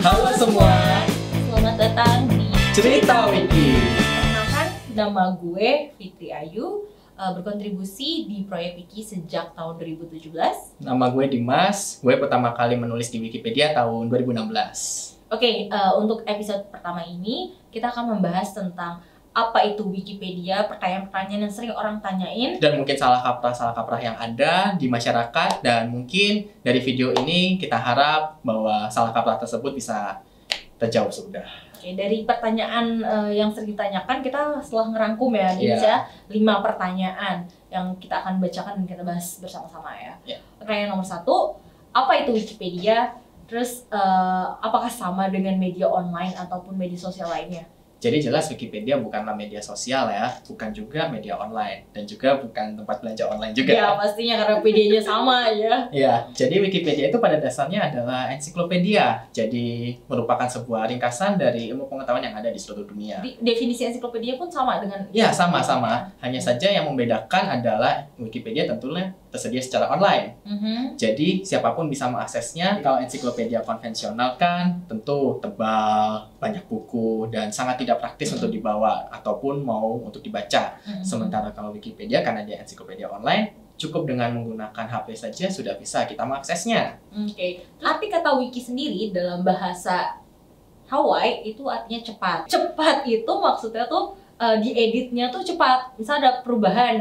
Halo semua, Selamat datang di Cerita Wiki. Perkenalkan, nama gue Fitri Ayu, berkontribusi di proyek Wiki sejak tahun 2017. Nama gue Dimas, gue pertama kali menulis di Wikipedia tahun 2016. Oke, untuk episode pertama ini kita akan membahas tentang apa itu Wikipedia, pertanyaan-pertanyaan yang sering orang tanyain. Dan mungkin salah kaprah yang ada di masyarakat. Dan mungkin dari video ini kita harap bahwa salah kaprah tersebut bisa terjawab sudah. Oke, dari pertanyaan yang sering ditanyakan, kita setelah ngerangkum ya, jadi Iya. 5 pertanyaan yang kita akan bacakan dan kita bahas bersama-sama ya. Iya. Pertanyaan nomor 1, apa itu Wikipedia? Terus apakah sama dengan media online ataupun media sosial lainnya? Jadi jelas Wikipedia bukanlah media sosial ya, bukan juga media online, dan juga bukan tempat belanja online juga. Ya pastinya karena PD-nya sama ya. Ya, jadi Wikipedia itu pada dasarnya adalah ensiklopedia. Jadi merupakan sebuah ringkasan dari ilmu pengetahuan yang ada di seluruh dunia. Definisi ensiklopedia pun sama dengan Ya, sama-sama. Hanya saja yang membedakan adalah Wikipedia tentunya tersedia secara online. Jadi siapapun bisa mengaksesnya. Kalau ensiklopedia konvensional kan tentu tebal, banyak buku, dan sangat tidak praktis untuk dibawa ataupun mau untuk dibaca. Sementara kalau Wikipedia karena dia ensiklopedia online, cukup dengan menggunakan HP saja sudah bisa kita mengaksesnya. Oke. Arti kata wiki sendiri dalam bahasa Hawaii itu artinya cepat. Cepat itu maksudnya tuh dieditnya tuh cepat. Misal ada perubahan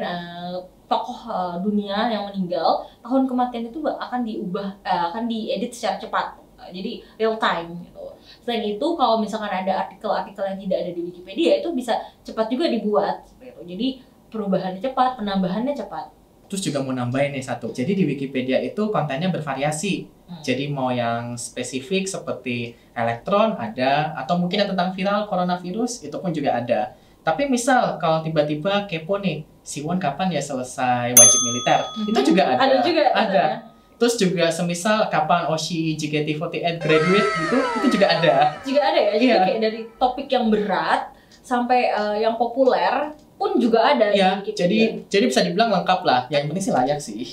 tokoh dunia yang meninggal, tahun kematian itu akan akan diedit secara cepat. Jadi real time gitu. Selain itu kalau misalkan ada artikel-artikel yang tidak ada di Wikipedia itu bisa cepat juga dibuat seperti itu. Jadi perubahannya cepat, penambahannya cepat. Terus juga mau nambahin nih satu. Jadi di Wikipedia itu kontennya bervariasi. Jadi mau yang spesifik seperti elektron ada, atau mungkin yang tentang viral coronavirus itu pun juga ada. Tapi misal kalau tiba-tiba kepo nih, Siwon kapan ya selesai wajib militer? Itu juga ada. Ada juga. Ada. Terus juga semisal kapan Oshi JKT48 graduate gitu, itu juga ada. Juga ada ya. Jadi Iya. kayak dari topik yang berat sampai yang populer pun juga ada Iya, di Wikipedia. jadi bisa dibilang lengkap lah. Yang penting sih layak sih.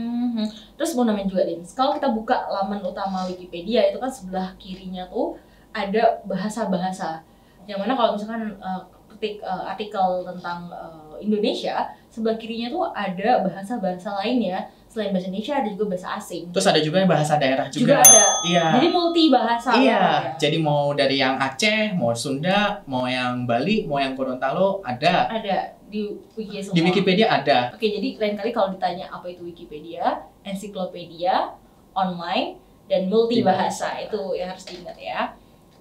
Terus mau namain juga Dims, kalau kita buka laman utama Wikipedia itu kan sebelah kirinya tuh ada bahasa-bahasa. Yang mana kalau misalkan ketik artikel tentang Indonesia, sebelah kirinya tuh ada bahasa-bahasa lainnya. Selain bahasa Indonesia ada juga bahasa asing. Terus ada juga yang bahasa daerah Juga juga. ada. Iya. Jadi multi bahasa. Iya, banget ya. jadi mau dari yang Aceh, mau Sunda, mau yang Bali, mau yang Gorontalo, ada. Ada di Wiki semua. Di Wikipedia ada. Oke, jadi lain kali kalau ditanya apa itu Wikipedia, ensiklopedia, online, dan multi bahasa itu yang harus diingat ya.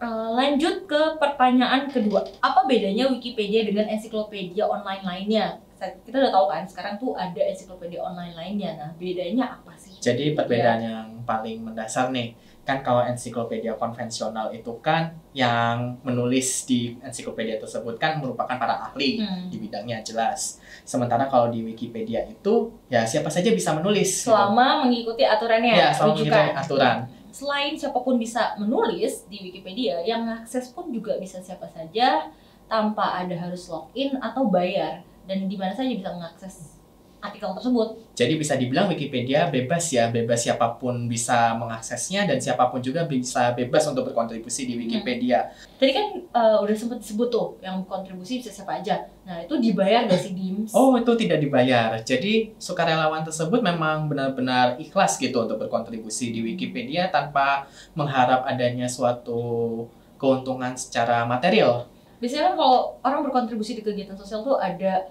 Lanjut ke pertanyaan kedua, apa bedanya Wikipedia dengan ensiklopedia online lainnya? Kita udah tahu kan, sekarang tuh ada ensiklopedia online lainnya. Nah, bedanya apa sih? Jadi perbedaan yang paling mendasar nih, kan kalau ensiklopedia konvensional itu kan yang menulis di ensiklopedia tersebut kan merupakan para ahli di bidangnya jelas. Sementara kalau di Wikipedia itu ya siapa saja bisa menulis. Selama mengikuti aturannya, ya, selama mengikuti rujukan. aturan. Selain siapapun bisa menulis di Wikipedia, yang akses pun juga bisa siapa saja tanpa ada harus login atau bayar, dan di mana saja bisa mengakses artikel tersebut. Jadi bisa dibilang Wikipedia bebas ya, bebas siapapun bisa mengaksesnya dan siapapun juga bisa bebas untuk berkontribusi di Wikipedia. Tadi kan udah sempat disebut tuh yang kontribusi bisa siapa aja. Nah itu dibayar gak sih Dims? Oh, itu tidak dibayar. Jadi sukarelawan tersebut memang benar-benar ikhlas gitu untuk berkontribusi di Wikipedia tanpa mengharap adanya suatu keuntungan secara material. Biasanya kan kalau orang berkontribusi di kegiatan sosial tuh ada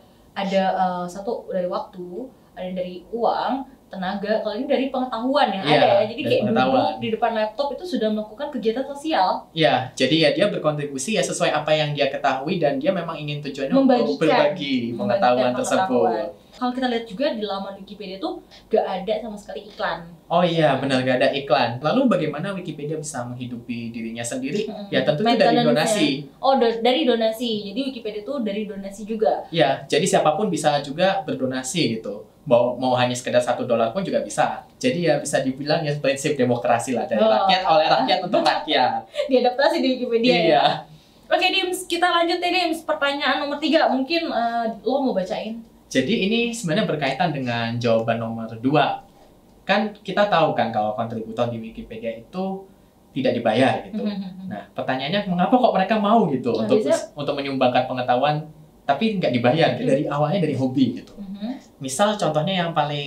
satu dari waktu, ada dari uang, tenaga. Kalau ini dari pengetahuan yang Iya, ada ya. Jadi dari kayak pengetahuan. duduk di depan laptop itu sudah melakukan kegiatan sosial. Ya, jadi ya dia berkontribusi ya sesuai apa yang dia ketahui dan dia memang ingin tujuannya untuk Membagikan berbagi pengetahuan tersebut. Kalau kita lihat juga di laman Wikipedia tuh gak ada sama sekali iklan. Oh iya, benar, gak ada iklan. Lalu bagaimana Wikipedia bisa menghidupi dirinya sendiri? Ya tentu itu dari donasi. Oh, dari donasi. Jadi Wikipedia tuh dari donasi juga. Ya, jadi siapapun bisa juga berdonasi gitu. Mau hanya sekedar $1 pun juga bisa. Jadi ya bisa dibilang ya prinsip demokrasi lah, dari rakyat oleh rakyat untuk rakyat. Diadaptasi di Wikipedia Iya. ya. Oke Dims, kita lanjut nih Dims. Pertanyaan nomor 3, mungkin lo mau bacain. Jadi ini sebenarnya berkaitan dengan jawaban nomor 2. Kan kita tahu kan kalau kontributor di Wikipedia itu tidak dibayar gitu. Nah, pertanyaannya mengapa kok mereka mau gitu untuk menyumbangkan pengetahuan tapi nggak dibayar dari awalnya dari hobi gitu. Misal contohnya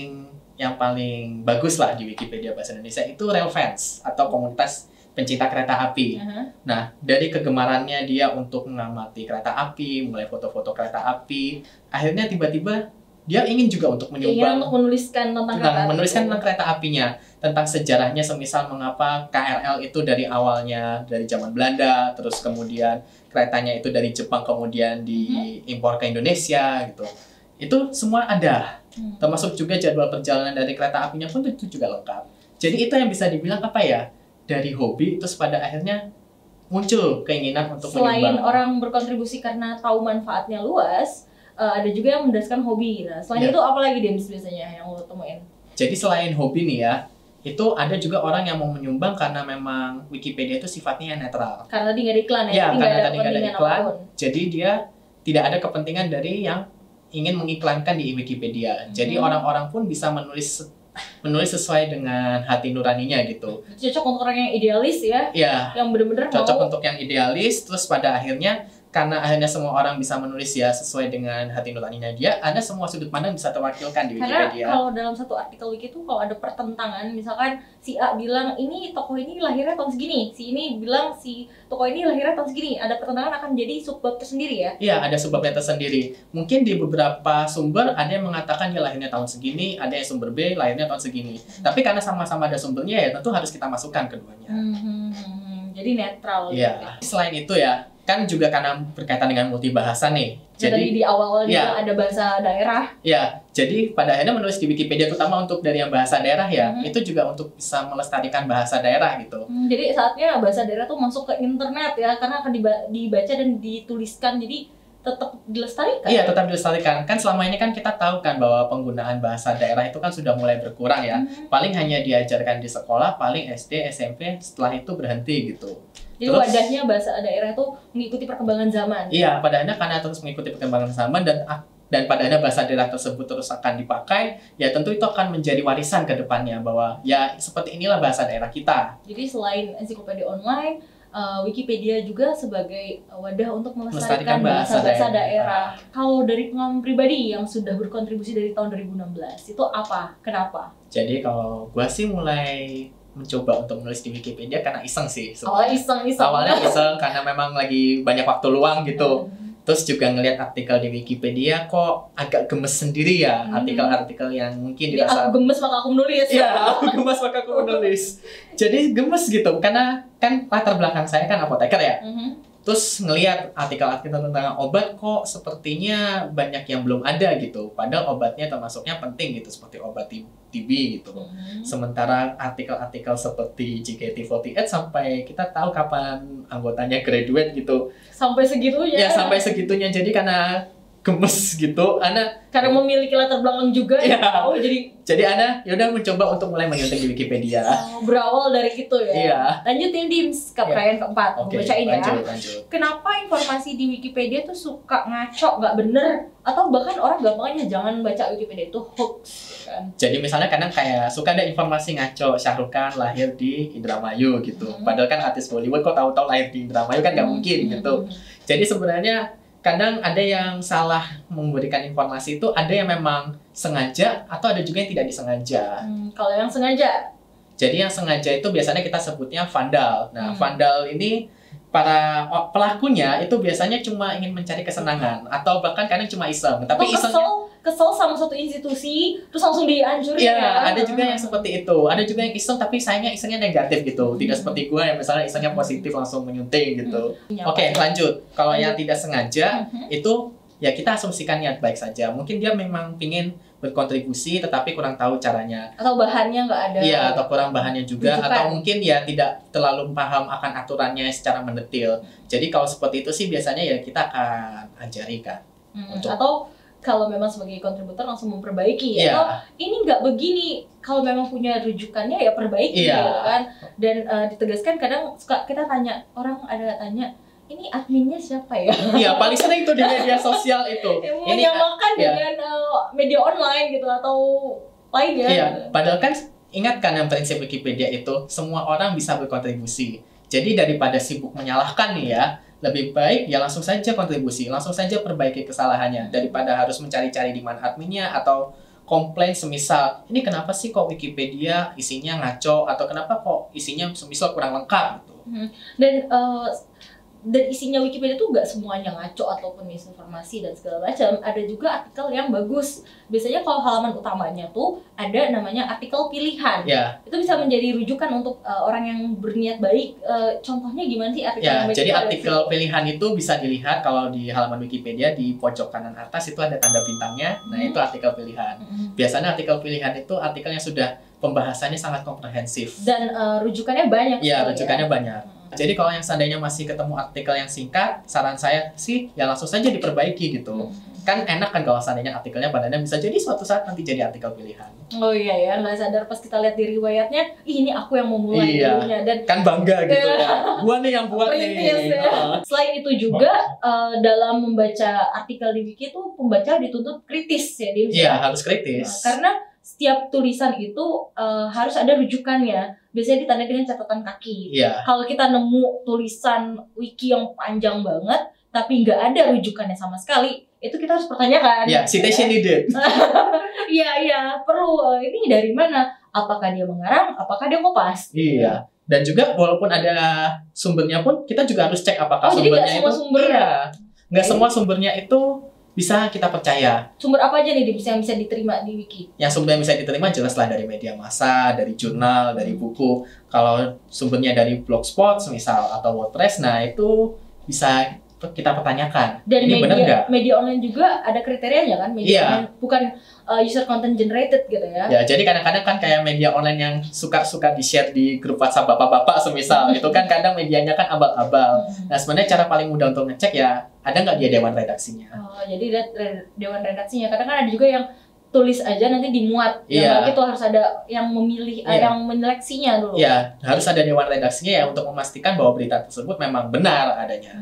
yang paling bagus lah di Wikipedia Bahasa Indonesia itu Railfans atau komunitas pencinta kereta api. Nah, dari kegemarannya dia untuk mengamati kereta api, mulai foto-foto kereta api, akhirnya tiba-tiba dia ingin juga untuk menyumbang, untuk menuliskan tentang kereta apinya, tentang sejarahnya, semisal mengapa KRL itu dari awalnya dari zaman Belanda, terus kemudian keretanya itu dari Jepang kemudian diimpor ke Indonesia gitu. Itu semua ada. Termasuk juga jadwal perjalanan dari kereta apinya pun itu juga lengkap. Jadi itu yang bisa dibilang apa ya? Dari hobi terus pada akhirnya muncul keinginan untuk selain menyumbang. Orang berkontribusi karena tahu manfaatnya luas, ada juga yang mendasarkan hobi. Nah, selain itu apa lagi Dems biasanya yang lo temuin? Jadi selain hobi nih ya, itu ada juga orang yang mau menyumbang karena memang Wikipedia itu sifatnya netral. Karena tadi nggak ada iklan ya, karena tadi nggak ada iklan. Apapun. Jadi dia tidak ada kepentingan dari yang ingin mengiklankan di Wikipedia. Jadi orang-orang pun bisa menulis sesuai dengan hati nuraninya gitu. Cocok untuk orang yang idealis ya. Iya. Yang benar-benar cocok untuk yang idealis, terus pada akhirnya karena akhirnya semua orang bisa menulis ya sesuai dengan hati nuraninya dia, ada semua sudut pandang bisa terwakilkan di Wikipedia. Karena kalau dalam satu artikel wiki itu kalau ada pertentangan, misalkan si A bilang ini tokoh ini lahirnya tahun segini, si ini bilang si tokoh ini lahirnya tahun segini, ada pertentangan akan jadi subbab tersendiri ya? Iya, ada subbabnya tersendiri. Mungkin di beberapa sumber ada yang mengatakan dia lahirnya tahun segini, ada yang sumber B lahirnya tahun segini. Tapi karena sama-sama ada sumbernya ya tentu harus kita masukkan keduanya. Jadi netral. Iya. Selain itu ya, kan juga karena berkaitan dengan multibahasa nih. Jadi di awal-awal juga ada bahasa daerah. Ya, jadi pada akhirnya menulis di Wikipedia terutama untuk dari yang bahasa daerah ya, itu juga untuk bisa melestarikan bahasa daerah gitu. Jadi saatnya bahasa daerah tuh masuk ke internet ya, karena akan dibaca dan dituliskan, jadi tetap dilestarikan. Iya, tetap dilestarikan. Kan selama ini kan kita tahu kan bahwa penggunaan bahasa daerah itu kan sudah mulai berkurang ya. Paling hanya diajarkan di sekolah, paling SD, SMP, setelah itu berhenti gitu. Jadi wadahnya bahasa daerah itu mengikuti perkembangan zaman. Iya, pada akhirnya karena terus mengikuti perkembangan zaman dan pada akhirnya bahasa daerah tersebut terus akan dipakai, ya tentu itu akan menjadi warisan ke depannya bahwa ya seperti inilah bahasa daerah kita. Jadi selain ensiklopedia online, Wikipedia juga sebagai wadah untuk melestarikan bahasa daerah. Kalau dari pengalaman pribadi yang sudah berkontribusi dari tahun 2016, itu apa? Kenapa? Jadi kalau gua sih mulai mencoba untuk menulis di Wikipedia karena iseng sih. Iseng. Awalnya iseng karena memang lagi banyak waktu luang gitu. Terus juga ngelihat artikel di Wikipedia kok agak gemes sendiri ya, artikel-artikel yang mungkin dirasa aku gemes maka aku menulis. Iya, aku gemes maka aku menulis. Jadi gemes gitu karena kan latar belakang saya kan apoteker ya. Terus ngelihat artikel-artikel tentang obat kok sepertinya banyak yang belum ada gitu. Padahal obatnya termasuknya penting gitu, seperti obat TB gitu. Sementara artikel-artikel seperti JKT48 sampai kita tahu kapan anggotanya graduate gitu. Sampai segitunya. Ya, sampai segitunya. Jadi karena gemes gitu, karena memiliki latar belakang juga ya. Jadi Ana yaudah mencoba untuk mulai menyunting di Wikipedia. Berawal dari itu ya. Iya. Lanjutin Dims ke perayaan keempat. Oke, bacain lanjut. Kenapa informasi di Wikipedia tuh suka ngaco, nggak bener, atau bahkan orang gampangnya jangan baca Wikipedia itu hoax kan? Jadi misalnya kadang kayak suka ada informasi ngaco, Shah Rukh Khan lahir di Indramayu gitu. Padahal kan artis Bollywood kok tahu-tahu lahir di Indramayu kan nggak mungkin gitu. Jadi sebenarnya kadang ada yang salah memberikan informasi itu, ada yang memang sengaja atau ada juga yang tidak disengaja. Kalau yang sengaja? Jadi yang sengaja itu biasanya kita sebutnya vandal. Nah, vandal ini para pelakunya itu biasanya cuma ingin mencari kesenangan atau bahkan kadang cuma iseng. Tapi kesel sama suatu institusi terus langsung dihancurin. Iya, ada juga yang seperti itu. Ada juga yang iseng tapi sayangnya isengnya negatif gitu. Tidak seperti gue yang misalnya isengnya positif langsung menyunting gitu. Oke, lanjut. Kalau yang tidak sengaja itu ya kita asumsikan niat baik saja. Mungkin dia memang pingin berkontribusi tetapi kurang tahu caranya. Atau bahannya nggak ada. Iya, atau kurang bahannya juga. Atau mungkin ya tidak terlalu paham akan aturannya secara mendetil. Jadi kalau seperti itu sih biasanya ya kita akan ajari kan. Atau kalau memang sebagai kontributor langsung memperbaiki ya. Atau ini nggak begini, kalau memang punya rujukannya ya perbaiki gitu kan. Dan ditegaskan kadang suka kita tanya, orang ada tanya, ini adminnya siapa ya? Iya, paling sering itu di media sosial itu. Menyamakan dengan media online gitu atau lainnya. Iya, padahal kan ingatkan yang prinsip Wikipedia itu, semua orang bisa berkontribusi. Jadi daripada sibuk menyalahkan nih ya, lebih baik ya langsung saja kontribusi, langsung saja perbaiki kesalahannya daripada harus mencari-cari di mana adminnya atau komplain semisal ini kenapa sih kok Wikipedia isinya ngaco atau kenapa kok isinya semisal kurang lengkap gitu. Dan dan isinya Wikipedia tuh nggak semuanya ngaco ataupun misinformasi dan segala macam. Ada juga artikel yang bagus. Biasanya kalau halaman utamanya tuh ada namanya artikel pilihan. Itu bisa menjadi rujukan untuk orang yang berniat baik. Contohnya gimana sih artikel yang baik? Jadi artikel pilihan itu bisa dilihat kalau di halaman Wikipedia di pojok kanan atas itu ada tanda bintangnya. Nah itu artikel pilihan. Biasanya artikel pilihan itu artikel yang sudah pembahasannya sangat komprehensif. Dan rujukannya banyak. Iya, rujukannya banyak. Jadi kalau yang seandainya masih ketemu artikel yang singkat, saran saya sih ya langsung saja diperbaiki gitu. Kan enak kan kalau seandainya artikelnya badannya bisa jadi suatu saat nanti jadi artikel pilihan. Oh iya ya, nggak sadar pas kita lihat di riwayatnya, ini aku yang memulai dulunya dan kan bangga gitu ya. Gua nih yang buat nih. Ya. Selain itu juga dalam membaca artikel di Wiki tuh pembaca dituntut kritis ya, Dim. Iya, harus kritis. Karena setiap tulisan itu harus ada rujukannya. Biasanya ditandai dengan catatan kaki. Kalau kita nemu tulisan wiki yang panjang banget, tapi nggak ada rujukannya sama sekali, itu kita harus pertanyakan. Citation needed. Iya, perlu. Ini dari mana? Apakah dia mengarang? Apakah dia kopas? Iya. Dan juga walaupun ada sumbernya pun, kita juga harus cek apakah sumbernya itu. Nggak semua sumbernya itu bisa kita percaya. Sumber apa aja nih yang bisa diterima di Wiki? Yang sumber yang bisa diterima jelaslah dari media massa, dari jurnal, dari buku. Kalau sumbernya dari blogspot misal atau WordPress, nah itu bisa kita pertanyakan. Dan ini benar nggak? Media online juga ada kriterianya kan? Media online bukan user content generated gitu ya? Ya, jadi kadang-kadang kan kayak media online yang suka-suka di-share di grup WhatsApp bapak-bapak semisal, itu kan kadang medianya kan abal-abal. Nah sebenarnya cara paling mudah untuk ngecek ya, ada nggak dia dewan redaksinya? Oh, jadi dewan redaksinya. Kadang kan ada juga yang tulis aja nanti dimuat. Yang itu harus ada yang memilih, yang menyeleksinya dulu. Iya, harus ada dewan redaksinya ya untuk memastikan bahwa berita tersebut memang benar adanya.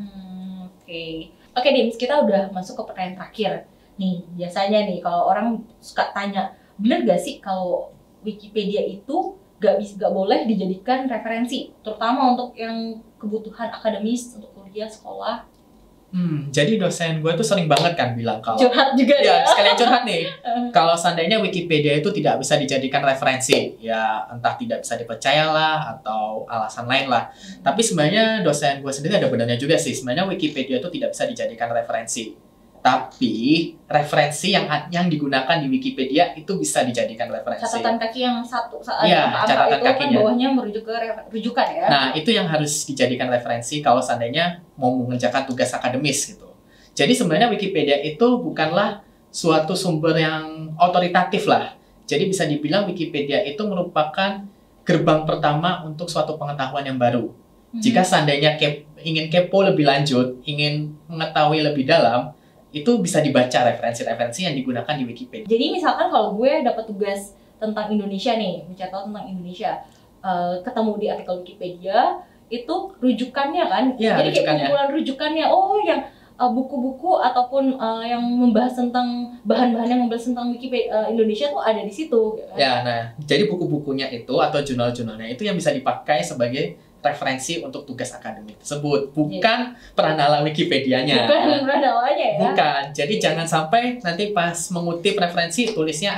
Oke, Dims, kita udah masuk ke pertanyaan terakhir. Nih, biasanya nih kalau orang suka tanya, bener gak sih kalau Wikipedia itu gak boleh dijadikan referensi, terutama untuk yang kebutuhan akademis, untuk kuliah, sekolah? Jadi dosen gue tuh sering banget kan bilang kalau curhat juga ya. Sekalian curhat nih. Kalau seandainya Wikipedia itu tidak bisa dijadikan referensi, ya entah tidak bisa dipercayalah atau alasan lain lah. Tapi sebenarnya dosen gue sendiri ada benarnya juga sih. Sebenarnya Wikipedia itu tidak bisa dijadikan referensi. Tapi referensi yang digunakan di Wikipedia itu bisa dijadikan referensi. Catatan kaki yang satu catatan itu kakinya. Kan bawahnya merujuk ke rujukan ya. Nah, itu yang harus dijadikan referensi kalau seandainya mau mengerjakan tugas akademis gitu. Jadi sebenarnya Wikipedia itu bukanlah suatu sumber yang otoritatif lah. Jadi bisa dibilang Wikipedia itu merupakan gerbang pertama untuk suatu pengetahuan yang baru. Jika seandainya ingin kepo lebih lanjut, ingin mengetahui lebih dalam, itu bisa dibaca referensi-referensi yang digunakan di Wikipedia. Jadi misalkan kalau gue dapat tugas tentang Indonesia nih, mencari tahu tentang Indonesia, ketemu di artikel Wikipedia, itu rujukannya kan? Jadi kayak kumpulan rujukannya, yang buku-buku ataupun yang membahas tentang bahan-bahan yang membahas tentang Wikipedia Indonesia tuh ada di situ. Kan? Ya, nah, jadi buku-bukunya itu atau jurnal-jurnalnya itu yang bisa dipakai sebagai referensi untuk tugas akademik tersebut, bukan peranala Wikipedianya. Bukan peranalanya ya. Bukan. Jadi jangan sampai nanti pas mengutip referensi tulisnya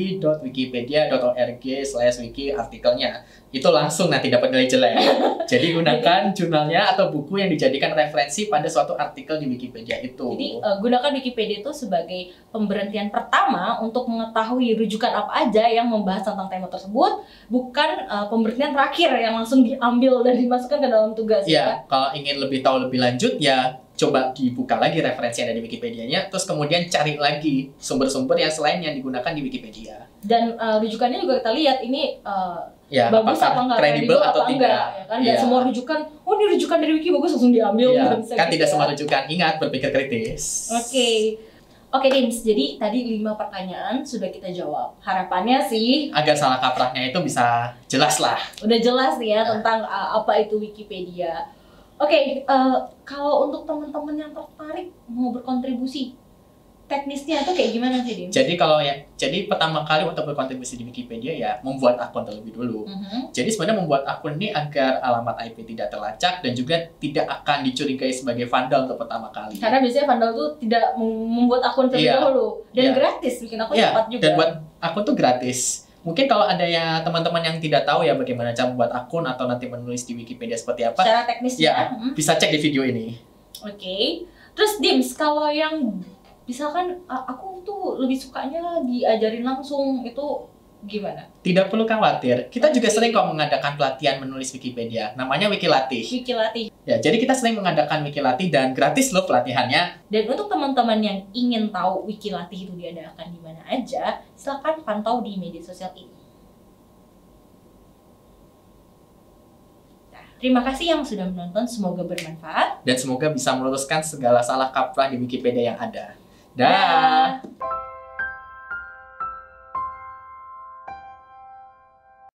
id.wikipedia.org/wiki artikelnya. Itu langsung nanti dapat nilai jelek. Jadi gunakan jurnalnya atau buku yang dijadikan referensi pada suatu artikel di Wikipedia itu. Jadi gunakan Wikipedia itu sebagai pemberhentian pertama untuk mengetahui rujukan apa aja yang membahas tentang tema tersebut, bukan pemberhentian terakhir yang langsung diambil dan dimasukkan ke dalam tugas. Ya, kalau ingin lebih tahu lebih lanjut ya coba dibuka lagi referensi yang ada di Wikipedianya, terus kemudian cari lagi sumber-sumber yang selain yang digunakan di Wikipedia. Dan rujukannya juga kita lihat ini bagus apa enggak, kredibel atau tidak. Ya kan? Dan semua rujukan, ini rujukan dari Wiki bagus langsung diambil. Kan tidak semua rujukan, ingat berpikir kritis. Oke Dims, jadi tadi 5 pertanyaan sudah kita jawab. Harapannya sih agar salah kaprahnya itu bisa jelas lah. Udah jelas nih ya tentang apa itu Wikipedia. Kalau untuk teman-teman yang tertarik mau berkontribusi, teknisnya tuh kayak gimana sih, Dim? Jadi pertama kali untuk berkontribusi di Wikipedia ya membuat akun terlebih dulu. Jadi sebenarnya membuat akun ini agar alamat IP tidak terlacak dan juga tidak akan dicurigai sebagai vandal untuk pertama kali. Karena biasanya vandal tuh tidak membuat akun terlebih dahulu dan gratis bikin akun cepat juga. Dan buat akun tuh gratis. Mungkin kalau ada ya teman-teman yang tidak tahu ya bagaimana cara membuat akun atau nanti menulis di Wikipedia seperti apa, secara teknisnya bisa cek di video ini. Oke. Terus Dims, kalau yang misalkan aku tuh lebih sukanya diajarin langsung, itu gimana? Tidak perlu khawatir. Kita juga sering kok mengadakan pelatihan menulis Wikipedia. Namanya Wikilatih. Wikilatih. Ya, jadi kita sering mengadakan Wikilatih dan gratis loh pelatihannya. Dan untuk teman-teman yang ingin tahu Wikilatih itu diadakan di mana aja, silakan pantau di media sosial ini. Nah, terima kasih yang sudah menonton, semoga bermanfaat. Dan semoga bisa meluruskan segala salah kaprah di Wikipedia yang ada. Dah.